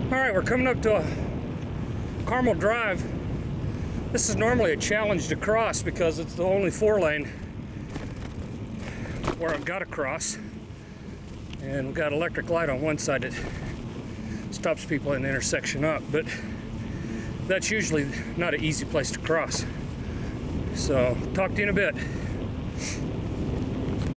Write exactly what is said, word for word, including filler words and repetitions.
All right, we're coming up to a Carmel Drive. This is normally a challenge to cross because it's the only four lane where I've got to cross. And we've got electric light on one side that stops people in the intersection up, but that's usually not an easy place to cross. So, talk to you in a bit.